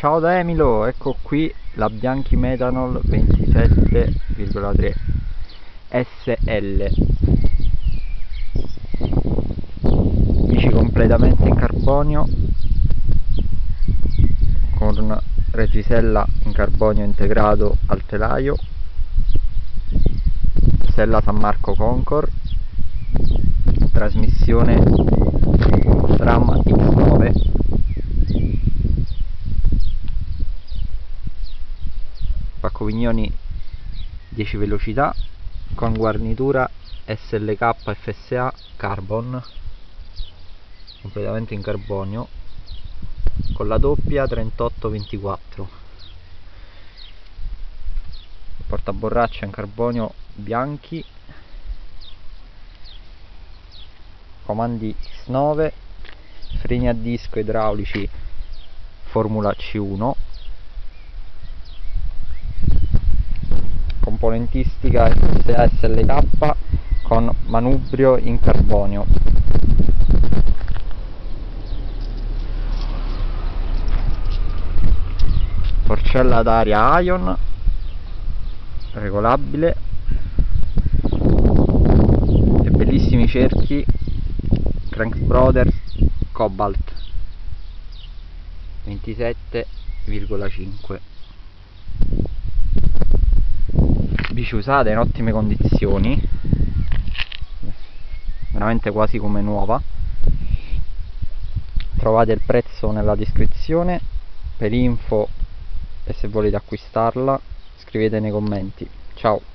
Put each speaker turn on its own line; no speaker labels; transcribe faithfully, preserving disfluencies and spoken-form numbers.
Ciao da Emilo, ecco qui la Bianchi Metanol ventisette virgola tre S L, bici completamente in carbonio con reggisella in carbonio integrato al telaio, sella San Marco Concord, trasmissione SRAM X nove, pacco pignoni dieci velocità con guarnitura S L K F S A Carbon completamente in carbonio con la doppia trentotto ventiquattro, portaborraccia in carbonio bianchi, comandi X nove, freni a disco idraulici Formula C uno, componentistica F S A S L K con manubrio in carbonio, porcella d'aria Ion regolabile e bellissimi cerchi Cranks Brothers Cobalt ventisette virgola cinque, bici usata in ottime condizioni, veramente quasi come nuova. Trovate il prezzo nella descrizione, per info e se volete acquistarla scrivete nei commenti. Ciao.